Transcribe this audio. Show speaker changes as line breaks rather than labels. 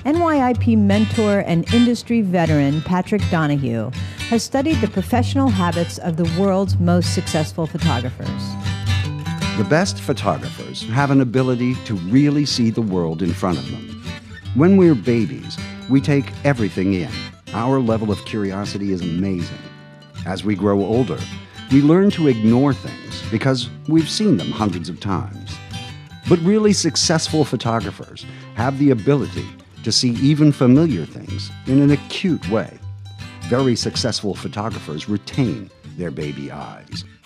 NYIP mentor and industry veteran Patrick Donahue has studied the professional habits of the world's most successful photographers.
The best photographers have an ability to really see the world in front of them. When we're babies, we take everything in. Our level of curiosity is amazing. As we grow older, we learn to ignore things because we've seen them hundreds of times. But really successful photographers have the ability to see even familiar things in an acute way. Very successful photographers retain their baby eyes.